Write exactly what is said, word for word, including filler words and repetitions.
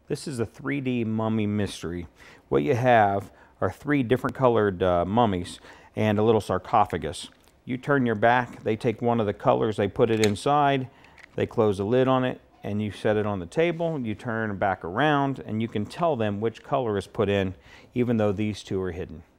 This is a three D mummy mystery. What you have are three different colored uh, mummies and a little sarcophagus. You turn your back, they take one of the colors, they put it inside, they close the lid on it, and you set it on the table. You turn back around, and you can tell them which color is put in, even though these two are hidden.